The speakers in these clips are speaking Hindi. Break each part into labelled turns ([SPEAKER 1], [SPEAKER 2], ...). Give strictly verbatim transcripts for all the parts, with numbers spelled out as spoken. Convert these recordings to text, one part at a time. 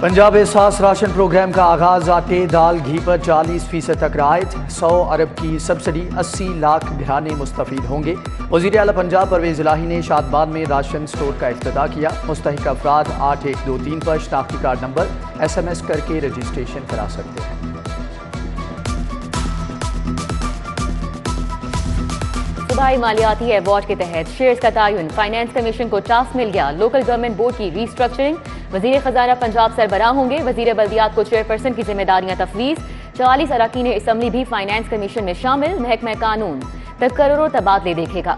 [SPEAKER 1] पंजाब एहसास राशन प्रोग्राम का आगाज। आटे दाल घी पर चालीस फीसद तक राहत। सौ अरब की सब्सिडी, अस्सी लाख घराने मुस्तफीद होंगे। वज़ीर आला पंजाब परवेज़ इलाही ने शादबाद में राशन स्टोर का इफ्तिताह किया। मुस्तहिक अफराद आठ एक दो तीन पर शनाख्ती card number S M S करके रजिस्ट्रेशन करा सकते हैं।
[SPEAKER 2] सूबाई मालियाती अवार्ड के तहत शेयर्स का तायुन, फाइनेंस कमीशन को चांस मिल गया। लोकल गवर्नमेंट बोर्ड की रीस्ट्रक्चरिंग, वजीर खजाना पंजाब सरबराह होंगे। वजीर बल्दियात को चेयरपर्सन की जिम्मेदारियां तफवीज। चालीस अरकान असम्बली भी फाइनेंस कमीशन में शामिल। महकमा कानून तकर्रुर तबादले देखेगा।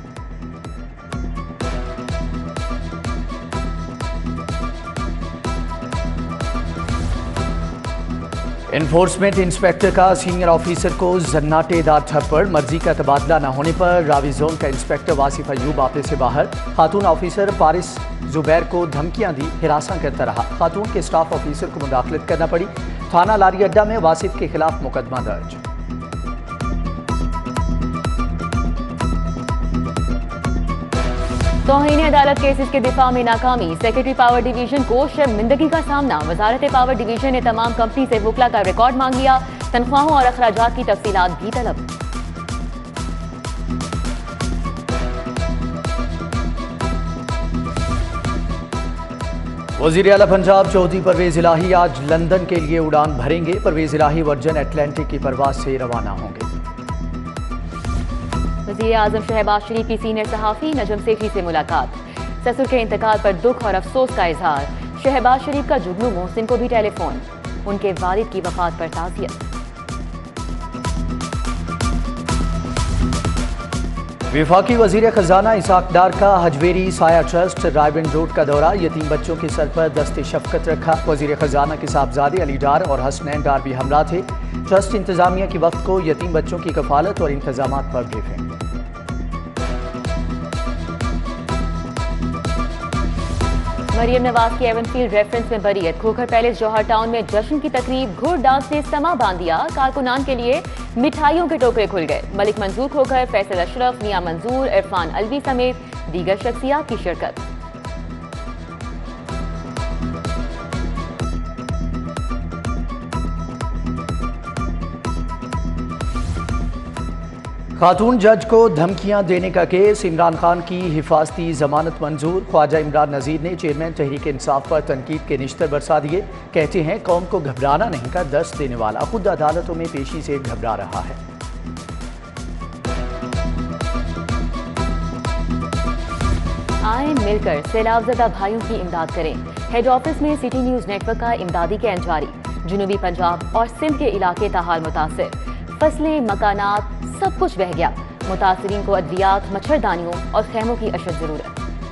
[SPEAKER 1] इन्फोर्समेंट इंस्पेक्टर का सीनियर ऑफिसर को जन्नाटेदार थप्पड़। मर्जी का तबादला न होने पर रावी जोन का इंस्पेक्टर वासिफ अयूब आपे से बाहर। खातून ऑफिसर पारिस जुबैर को धमकियां दी, हिरासा करता रहा। खातून के स्टाफ ऑफिसर को मुदाखलत करना पड़ी। थाना लारी अड्डा में वासिफ के खिलाफ मुकदमा दर्ज।
[SPEAKER 2] तौहीन अदालत केसेस के दिफा में नाकामी। सेक्रेटरी पावर डिवीजन को शर्मिंदगी का सामना। वजारत पावर डिवीजन ने तमाम कंपनी से वकला का रिकॉर्ड मांग लिया। तनख्वाहों और अखराजात की तफसीलात भी तलब।
[SPEAKER 1] वज़ीर आला पंजाब चौधरी परवेज़ इलाही आज लंदन के लिए उड़ान भरेंगे। परवेज़ इलाही वर्जन एटलांटिक की परवाज से रवाना होंगे।
[SPEAKER 2] वज़ीर आज़म शहबाज शरीफ की सीनियर सहाफ़ी नजम सेठी से मुलाकात। ससुर के इंतकाल पर दुख और अफसोस का इजहार। शहबाज शरीफ का जुगनू मोहसिन को भी टेलीफोन। उनके वालिद की वफात पर ताज़ियत।
[SPEAKER 1] वफाकी वज़ीर खजाना इसाक डार का हजवेरी साया ट्रस्ट रायबंद रोड का दौरा। यतीम बच्चों के सर पर दस्ते शफकत रखा। वज़ीर खजाना के साहबजादे अली डार और हसनैन डार भी हमरा थे। ट्रस्ट इंतजामिया की वक्त को यतीम बच्चों की कफालत और इंतजामात पर ब्रीफिंग।
[SPEAKER 2] मरियम नवाज की एवनफील्ड रेफरेंस में बरीयत। खोखर पैलेस जौहर टाउन में जश्न की तकरीब, घुड़ डांस ने समा बांध दिया। कारकुनान के लिए मिठाइयों के टोकरे खुल गए। मलिक मंजूर खोखर, फैसल अशरफ, मियां मंजूर, इरफान अलवी समेत दीगर शख्सियात की शिरकत।
[SPEAKER 1] खातून जज को धमकियां देने का केस। इमरान खान की हिफाजती जमानत मंजूर। ख्वाजा इमरान नजीर ने चेयरमैन तहरीक इंसाफ पर तनकीद के निश्तर बरसा दिए। कहते हैं कौम को घबराना नहीं का दर्स देने वाला खुद अदालतों में पेशी से घबरा रहा है।
[SPEAKER 2] आए मिलकर सैलाबज़दा भाइयों की इमदाद करें। हेड ऑफिस में सिटी न्यूज नेटवर्क का इमदादी कैंप जारी। जुनूबी पंजाब और सिंध के इलाके ताहाल मुतासिर। फसलें, मकानात सब कुछ बह गया। मुतासिरीन को अद्वियात, मच्छरदानियों और खैमों की अशद जरूरत।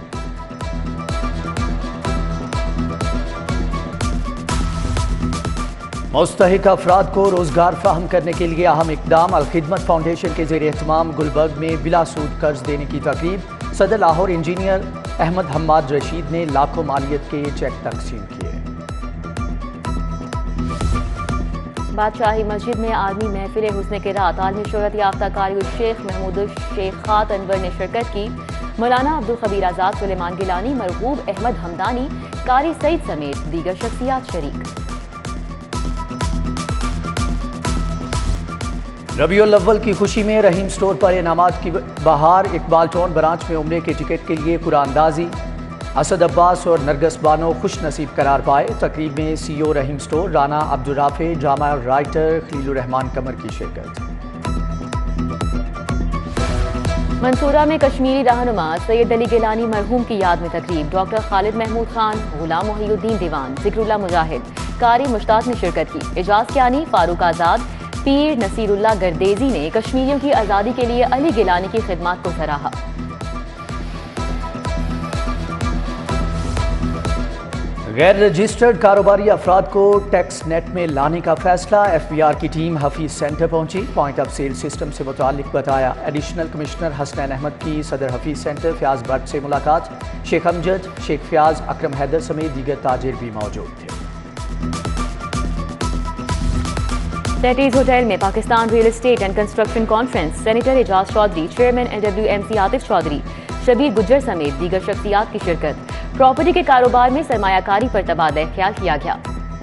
[SPEAKER 1] मुस्तहिक अफराद को रोजगार फ्राहम करने के लिए अहम इकदाम। अल खिदमत फाउंडेशन के जेर एहतमाम गुलबर्ग में बिला सूद कर्ज देने की तकरीब। सदर लाहौर इंजीनियर अहमद हम्माद रशीद ने लाखों मालियत के चेक तकसीम किए।
[SPEAKER 2] बादशाही मस्जिद में आर्मी महफिल हुस्न के रात आलमी शोहरत याफ्ता कारी शेख महमूद शेख खात अनवर ने शिरकत की। मौलाना अब्दुल खबीर आजाद, सुलेमान गिलानी, मरहूब अहमद हमदानी, कारी सईद समेत दीगर शख्सियात शरीक।
[SPEAKER 1] रबीउल अव्वल की खुशी में रहीम स्टोर पर इनामात की बहार। इकबाल टाउन ब्रांच में उम्रे के टिकट के लिए कुरानदाजी। असद अब्बास और नरगस बानो खुश नसीब करार पाए। तकरीब में CEO Rahim store Rana Abdul Rafay, drama writer Khalilur Rahman Qamar की शिरकत।
[SPEAKER 2] मंसूरा में कश्मीरी रहनुमा सैयद अली गिलानी मरहूम की याद में तकरीब। डॉक्टर खालिद महमूद खान, गुलाम मोहिउद्दीन दीवान, जिक्रुल्लाह मुजाहिद, कारी मुश्ताक ने शिरकत की। एजाज कियानी, फारूक आजाद, पीर नसीरुल्लाह गर्देजी ने कश्मीरियों की आज़ादी के लिए अली गिलानी की खिदमत को सराहा।
[SPEAKER 1] गैर रजिस्टर्ड कारोबारी अफराद को टैक्स नेट में लाने का फैसला। एफ बी आर की टीम हफीज सेंटर पहुंची। पॉइंट ऑफ सेल सिस्टम से मुतालिक बताया। एडिशनल कमिश्नर हसनैन अहमद की सदर हफीज सेंटर फयाज भट्ट से मुलाकात। शेख अमजद, शेख फयाज, अकरम हैदर समेत दीगर ताजिर भी मौजूद थे।
[SPEAKER 2] तहरीर होटल में Pakistan real estate and construction conference. Senator Ejaz Chaudhry, chairman N W M C Atif Chaudhry, Shabbir Gujjar समेत दीगर शख्सियात की शिरकत। प्रॉपर्टी के कारोबार में सरमायाकारी पर तबादला ख्याल किया गया।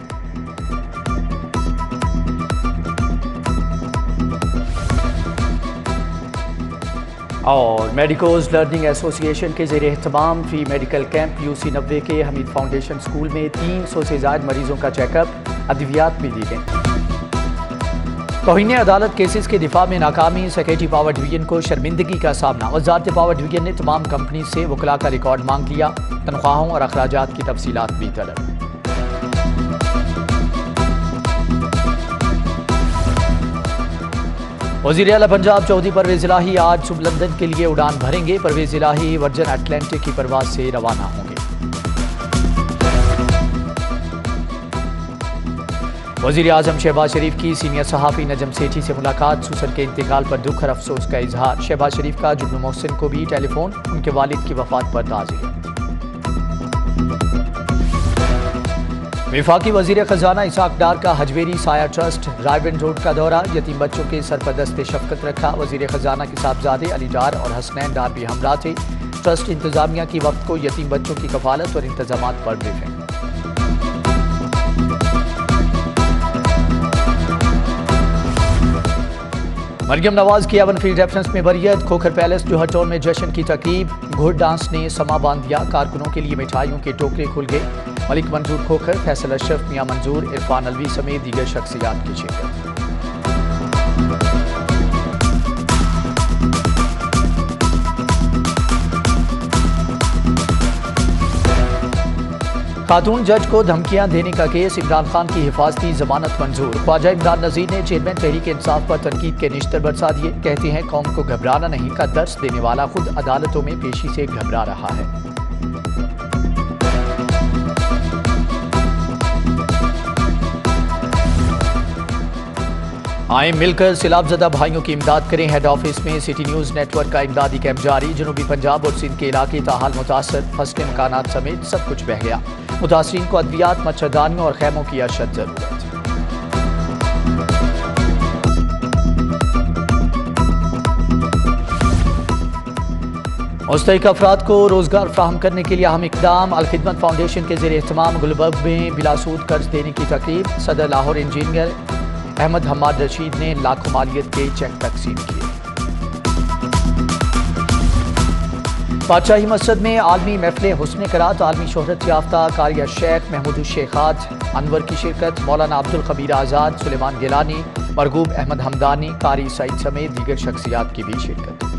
[SPEAKER 1] और मेडिकोज लर्निंग एसोसिएशन के ज़ेरे एहतमाम फ्री मेडिकल कैंप यूसी नब्बे के हमीद फाउंडेशन स्कूल में तीन सौ से ज़ायद मरीजों का चेकअप, अद्वियात भी दी गई। तौहीन अदालत केसेस के दिफा में नाकामी, सेक्रेटरी पावर डिवीजन को शर्मिंदगी का सामना। वजारत पावर डिवीजन ने तमाम कंपनी से वकला का रिकॉर्ड मांग लिया, तनख्वाहों और अखराजात की तफसीलात भी तलब। वज़ीर आला पंजाब चौधरी परवेज़ इलाही आज सुबह लंदन के लिए उड़ान भरेंगे। परवेज़ इलाही वर्जन अटलांटिक की परवाज से रवाना होंगे। वज़ीर आज़म शहबाज शरीफ की सीनियर सहाफ़ी नजम सेठी से मुलाकात, सुसर के इंतकाल पर दुख और अफसोस का इजहार। शहबाज शरीफ का जुब्न मोहसिन को भी टेलीफोन, उनके वालिद की वफात पर ताज़ियत। वफाकी वज़ीर ख़जाना इसाक डार का हजवेरी साया ट्रस्ट रायबंद रोड का दौरा, यतीम बच्चों के सर पर दस्ते शफ़क़त रखा। वज़ीर ख़जाना के साहबजादे अली डार और हसनैन डार भी हमरा थे। ट्रस्ट इंतज़ामिया की वक्त को यतीम बच्चों की कफ़ालत और इंतज़ामात पर ब्रीफिंग। मरियम नवाज की एवन फील्ड रेफरेंस में बरियत। खोखर पैलेस जोहर टाउन में जश्न की तकीब, घोड़ डांस ने समा बांध दिया। कारकुनों के लिए मिठाइयों के टोकरे खुल गए। मलिक मंजूर खोखर, फैसल अशरफ, मियां मंजूर, इरफान अलवी समेत दीगर शख्सियात की शिरकत। खातून जज को धमकियां देने का केस, इमरान खान की हिफाजती जमानत मंजूर। ख्वाजा इमरान नजीर ने चेयरमैन तहरीक इंसाफ पर तनकीद के निश्तर बरसा दिए। कहते हैं कौम को घबराना नहीं का दर्स देने वाला खुद अदालतों में पेशी से घबरा रहा है। आए मिलकर सैलाबज़दा भाइयों की इमदाद करें। हेड ऑफिस में सिटी न्यूज़ नेटवर्क का इमदादी कैंप जारी। जनूबी पंजाब और सिंध के इलाके ताहाल मुतासर, फसलें मकानात समेत सब कुछ बह गया। मुतासरीन को अद्वियात, मच्छरदानियों और खैमों की अशद जरूरत। मुस्तहिक अफराद को रोजगार फ्राहम करने के लिए अहम इकदाम। अल खिदमत फाउंडेशन के ज़ेरे एहतमाम गुलबर्ग में बिलासूद कर्ज देने की तकरीब। सदर लाहौर इंजीनियर अहमद हमाद रशीद ने लाखों मालियत के चेक तकसीम किए। बादशाही मस्जिद में आलमी महफिल हुस्न करात, आलमी शोहरत याफ्ता कारी शेख महमूद शेखात अनवर की शिरकत। मौलाना अब्दुल खबीर आज़ाद, सुलेमान गिलानी, मरगूब अहमद हमदानी, कारी सईद समेत दीगर शख्सियात की भी शिरकत।